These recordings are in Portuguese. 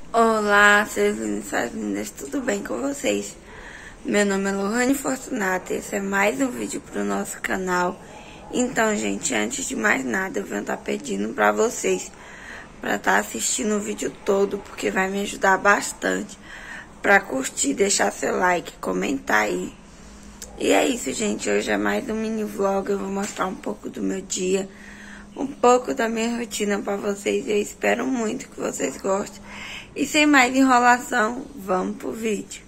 Olá, seus lindos e suas lindas, tudo bem com vocês? Meu nome é Lohane Fortunato e esse é mais um vídeo pro nosso canal. Então, gente, antes de mais nada, eu venho estar pedindo pra vocês pra estar assistindo o vídeo todo, porque vai me ajudar bastante. Pra curtir, deixar seu like, comentar aí. E é isso, gente, hoje é mais um mini vlog, eu vou mostrar um pouco do meu dia, um pouco da minha rotina pra vocês. Eu espero muito que vocês gostem. E sem mais enrolação, vamos pro vídeo.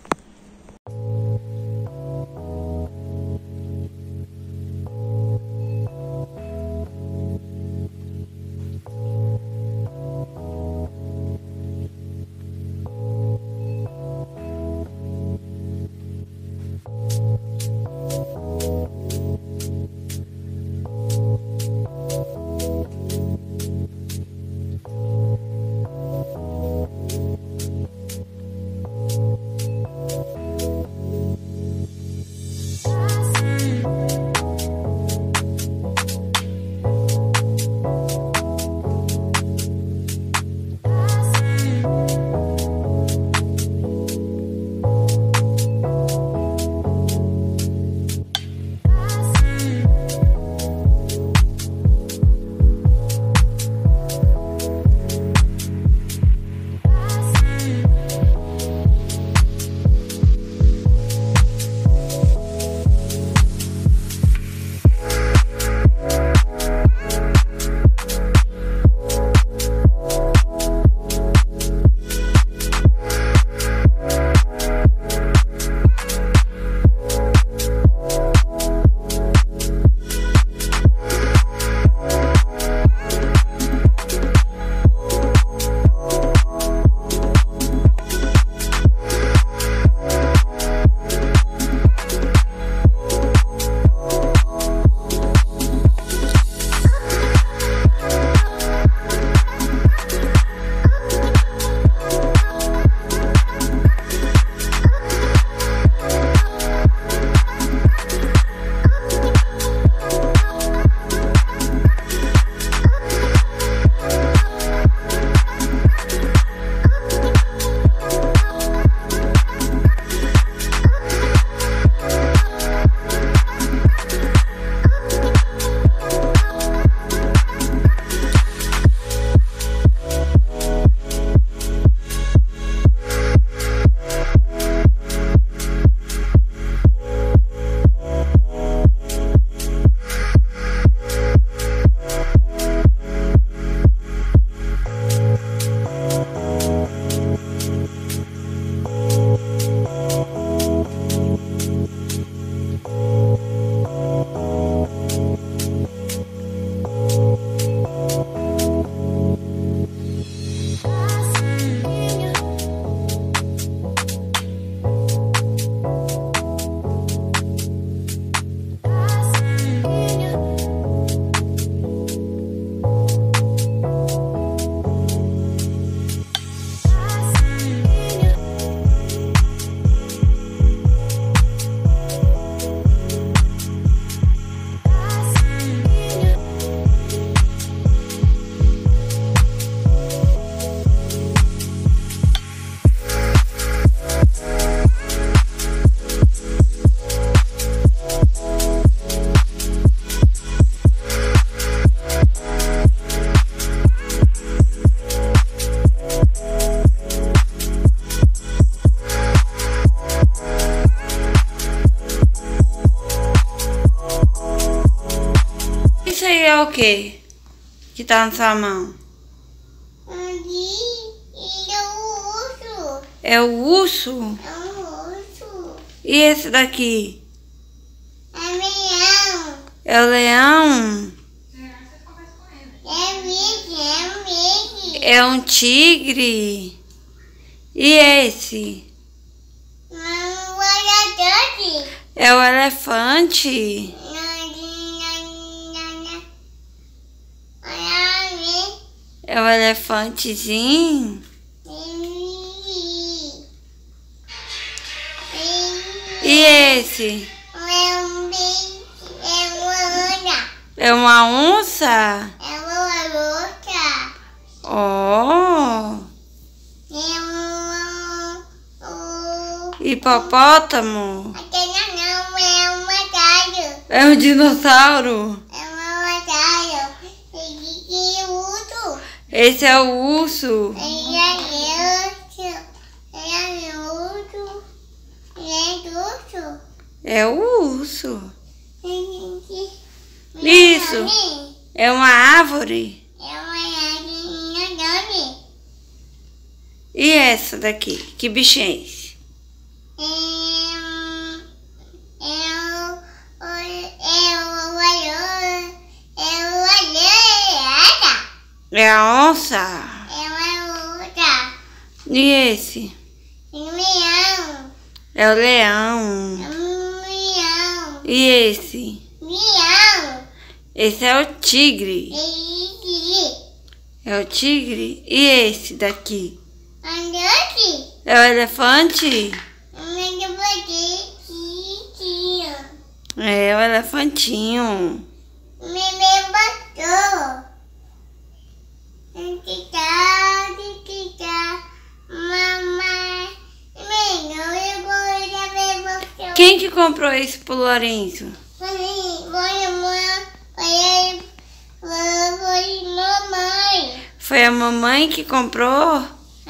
Isso aí é o que? Que tá na sua mão? É o urso? É um urso. E esse daqui? É leão. É o leão? É verde. É um tigre? E esse? É o elefante? É o elefantezinho? E esse? É uma onça? É uma onça. Oh! Hipopótamo. Aquele não é uma galho. É um dinossauro. É uma galho. E o urso. Esse é o urso. Ele é urso. Ele é urso. Ele é urso. É o urso. Isso. Isso. É uma árvore. É uma árvore. E essa daqui? Que bicho é esse? É a onça. É uma outra. E esse? Leão. É o leão. Leão. E esse? Leão. Esse é o tigre. E É o tigre. E esse daqui? andante. É o elefante? É o elefantinho. Me botou. Mamãe. Quem que comprou isso pro Lourenço? Mamãe. Foi a mamãe que comprou?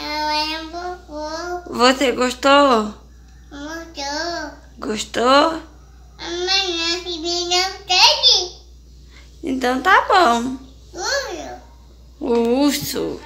Você gostou? Mudou. Gostou? Amanhã se não tem. Então tá bom. Urso. O urso.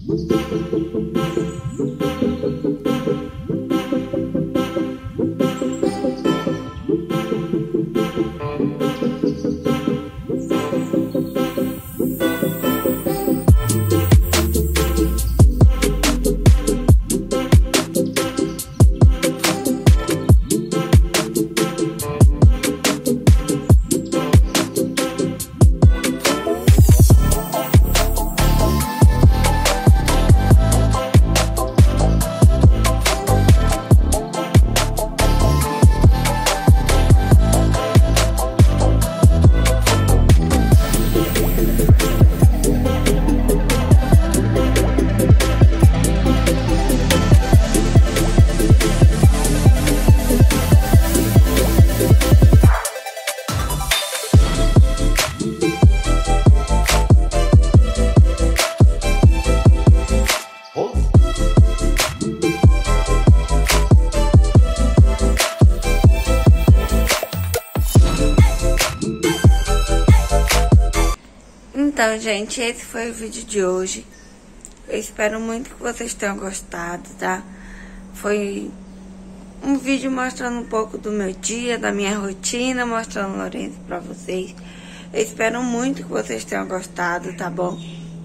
Então, gente, esse foi o vídeo de hoje. Eu espero muito que vocês tenham gostado, tá? Foi um vídeo mostrando um pouco do meu dia, da minha rotina, mostrando o Lourenço pra vocês. Eu espero muito que vocês tenham gostado, tá bom?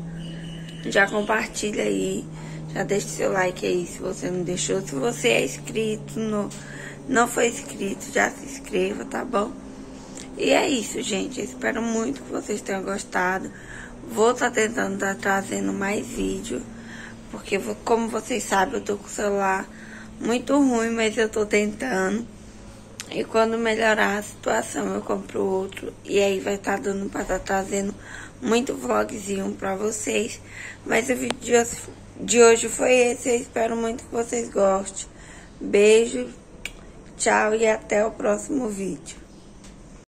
Já compartilha aí, já deixa seu like aí se você não deixou. Se você é inscrito, não foi inscrito, já se inscreva, tá bom? E é isso, gente. Eu espero muito que vocês tenham gostado. Vou estar tentando estar trazendo mais vídeo, porque como vocês sabem, eu tô com o celular muito ruim, mas eu tô tentando. E quando melhorar a situação, eu compro outro. E aí vai estar dando para estar trazendo muito vlogzinho pra vocês. Mas o vídeo de hoje foi esse. Eu espero muito que vocês gostem. Beijo, tchau e até o próximo vídeo.